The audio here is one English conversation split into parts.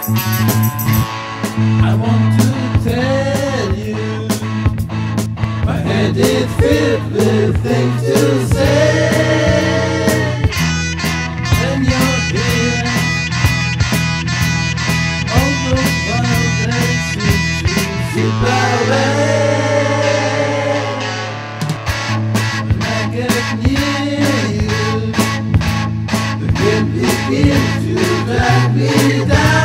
I want to tell you, my head is filled with things to say. When you're here, all those wild days seem to slip away. When I get near you, the wind begins to drag me down.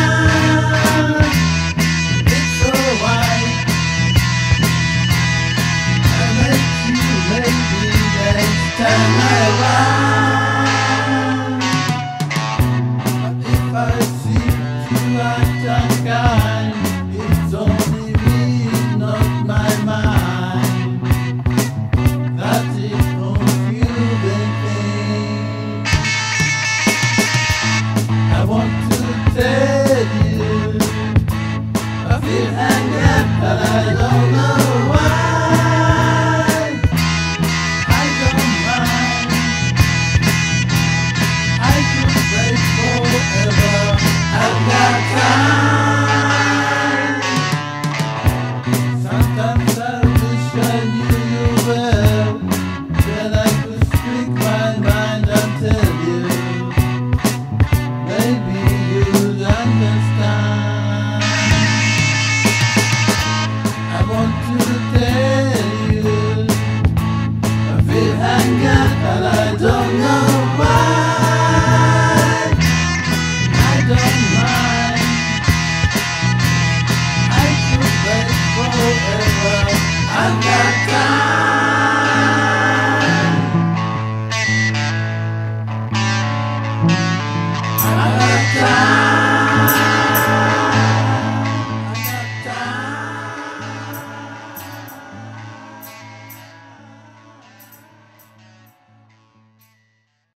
Turn around. But if I seem to act unkind,